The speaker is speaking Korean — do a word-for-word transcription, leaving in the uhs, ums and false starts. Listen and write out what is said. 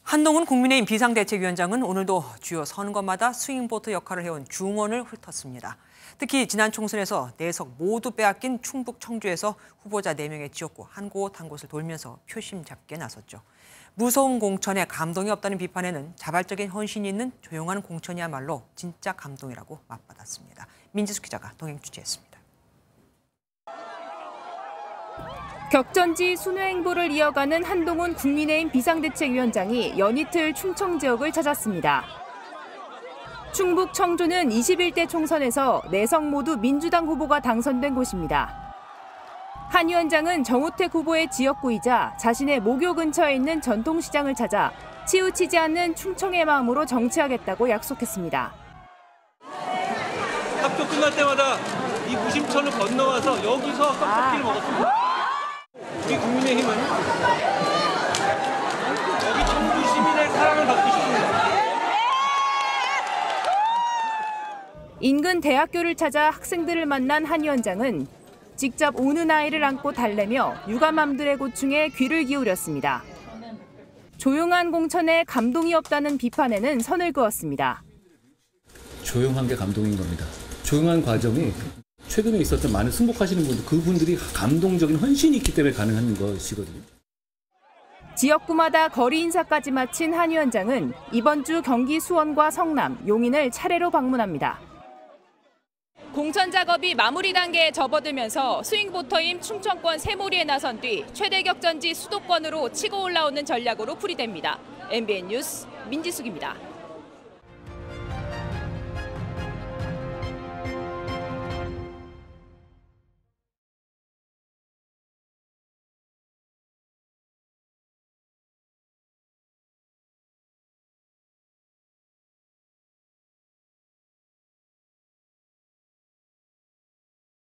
한동훈 국민의힘 비상대책위원장은 오늘도 주요 선거마다 스윙보트 역할을 해온 중원을 훑었습니다. 특히 지난 총선에서 내석 모두 빼앗긴 충북 청주에서 후보자 네 명의 지역구 한 곳 한 곳을 돌면서 표심 잡기에 나섰죠. 무서운 공천에 감동이 없다는 비판에는 자발적인 헌신이 있는 조용한 공천이야말로 진짜 감동이라고 맞받았습니다. 민지숙 기자가 동행 취재했습니다. 격전지 순회행보를 이어가는 한동훈 국민의힘 비상대책위원장이 연이틀 충청 지역을 찾았습니다. 충북 청주는 이십일 대 총선에서 내석 모두 민주당 후보가 당선된 곳입니다. 한 위원장은 정우택 후보의 지역구이자 자신의 모교 근처에 있는 전통시장을 찾아 치우치지 않는 충청의 마음으로 정치하겠다고 약속했습니다. 학교 끝날 때마다 이 무심천을 건너와서 여기서 떡볶이를 먹었습니다. 우리 국민의힘은 여기 청주 시민의 사랑을 받고 싶습니다. 인근 대학교를 찾아 학생들을 만난 한 위원장은 직접 우는 아이를 안고 달래며 유감함들의 고충에 귀를 기울였습니다. 조용한 공천에 감동이 없다는 비판에는 선을 그었습니다. 조용한 게 감동인 겁니다. 조용한 과정이 최근에 있었던 많은 승복하시는 분들, 그분들이 감동적인 헌신이 있기 때문에 가능한 것이거든요. 지역구마다 거리 인사까지 마친 한 위원장은 이번 주 경기 수원과 성남, 용인을 차례로 방문합니다. 공천 작업이 마무리 단계에 접어들면서 스윙보터임 충청권 새몰이에 나선 뒤 최대 격전지 수도권으로 치고 올라오는 전략으로 풀이됩니다. 엠비엔 뉴스 민지숙입니다.